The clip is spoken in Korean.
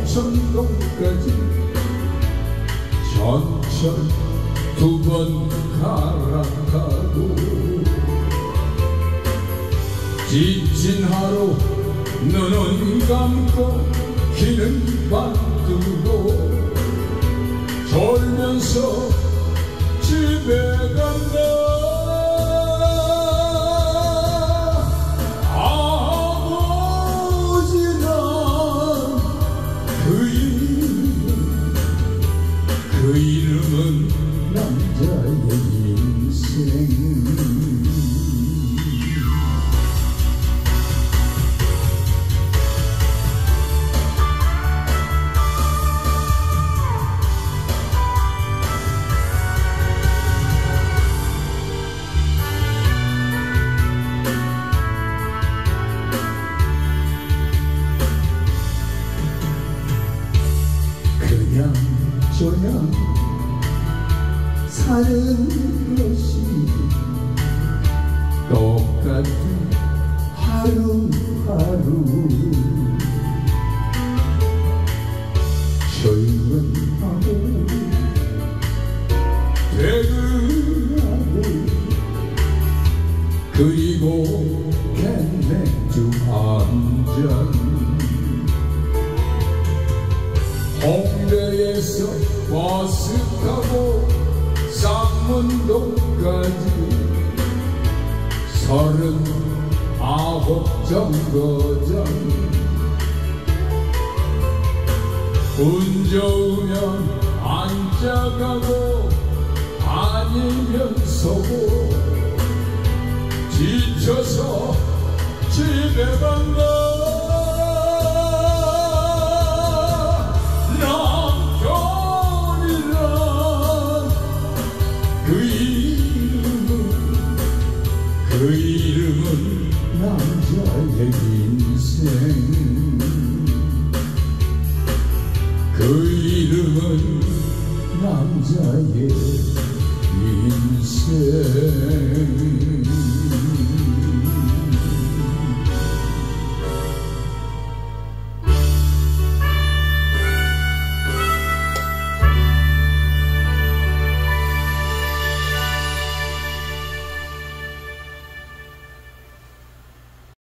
청천동까지 천천 두 번 갈아타고 지친 하루 눈은 감고 귀는 반뜨고 졸면서 집에 간다. 아버지란 그 이름은 남자의 인생. 저냥 사는 것이 똑같은 하루하루 출근하고 퇴근하고 그리고 캔맥주 한잔 홍대에서 버스 타고 쌍문동까지 39 정거장 운 좋으면 앉아가고 아니면 서고 지쳐서 집에 간다. 그 이름은 남자의 인생. 그 이름은 남자의 인생.